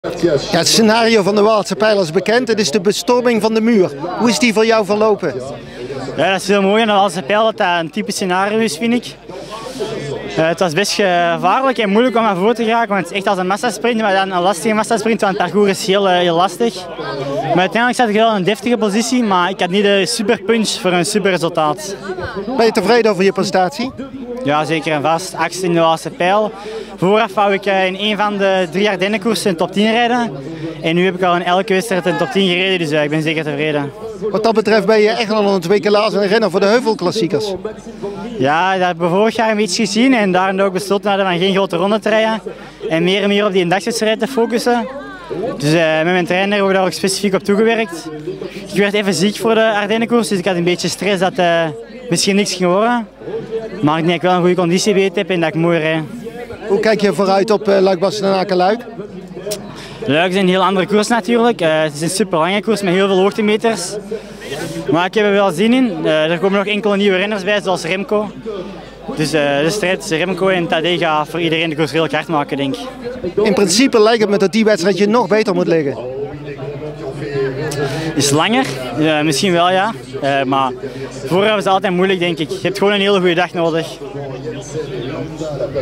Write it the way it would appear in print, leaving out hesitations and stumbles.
Ja, het scenario van de Waalse Pijl is bekend. Het is de bestorming van de muur. Hoe is die voor jou verlopen? Ja, dat is heel mooi aan de Waalse Pijl dat dat een typisch scenario is, vind ik. Het was best gevaarlijk en moeilijk om naar voren te geraken, want het is echt als een massasprint, maar dan een lastige massasprint, want het parcours is heel lastig. Maar uiteindelijk zat ik wel in een deftige positie, maar ik had niet de super punch voor een super resultaat. Ben je tevreden over je prestatie? Ja, zeker en vast. 8e in de Waalse Pijl. Vooraf wou ik in een van de 3 Ardennenkoersen in top 10 rijden. En nu heb ik al in elke wedstrijd in top 10 gereden, dus ik ben zeker tevreden. Wat dat betreft ben je echt al een 2 keer laatst een renner voor de heuvelklassiekers. Ja, dat hebben we vorig jaar een beetje gezien en daarom ook besloten hadden van geen grote ronde te rijden. En meer op die eendagswedstrijd te focussen. Dus met mijn trainer hebben we daar ook specifiek op toegewerkt. Ik werd even ziek voor de Ardennenkoers, dus ik had een beetje stress dat misschien niks ging worden. Maar ik denk dat ik wel een goede conditie weet heb en dat ik mooi rijd. Hoe kijk je vooruit op Luik-Bastenaken-Luik? Luik is een heel andere koers natuurlijk. Het is een super lange koers met heel veel hoogtemeters. Maar ik heb er wel zin in. Er komen nog enkele nieuwe renners bij, zoals Remco. Dus de strijd tussen Remco en Tadej gaat voor iedereen de koers redelijk hard maken, denk ik. In principe lijkt het me dat die wedstrijd je nog beter moet liggen. Is langer, misschien wel ja. Maar vooraf is het altijd moeilijk, denk ik. Je hebt gewoon een hele goede dag nodig.